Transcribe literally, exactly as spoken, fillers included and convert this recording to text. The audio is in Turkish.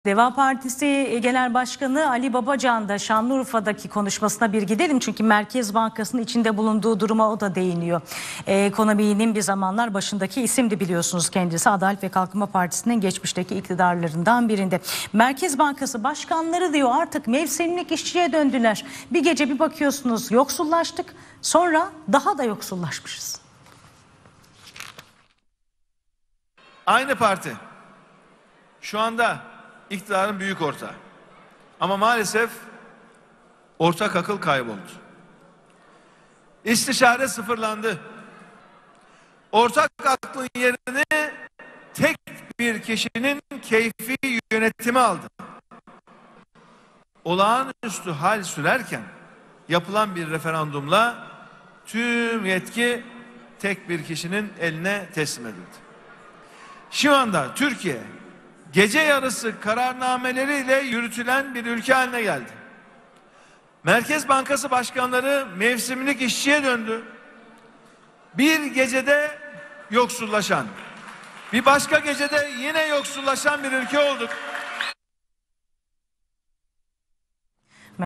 Deva Partisi Genel Başkanı Ali Babacan da Şanlıurfa'daki konuşmasına bir gidelim. Çünkü Merkez Bankası'nın içinde bulunduğu duruma o da değiniyor. Ee, ekonominin bir zamanlar başındaki isimdi biliyorsunuz kendisi. Adalet ve Kalkınma Partisi'nin geçmişteki iktidarlarından birinde. Merkez Bankası başkanları diyor artık mevsimlik işçiye döndüler. Bir gece bir bakıyorsunuz yoksullaştık, sonra daha da yoksullaşmışız. Aynı parti şu anda iktidarın büyük ortağı. Ama maalesef ortak akıl kayboldu. İstişare sıfırlandı. Ortak aklın yerini tek bir kişinin keyfi yönetimi aldı. Olağanüstü hal sürerken yapılan bir referandumla tüm yetki tek bir kişinin eline teslim edildi. Şu anda Türkiye gece yarısı kararnameleriyle yürütülen bir ülke haline geldi. Merkez Bankası başkanları mevsimlik işçiye döndü. Bir gecede yoksullaşan, bir başka gecede yine yoksullaşan bir ülke olduk.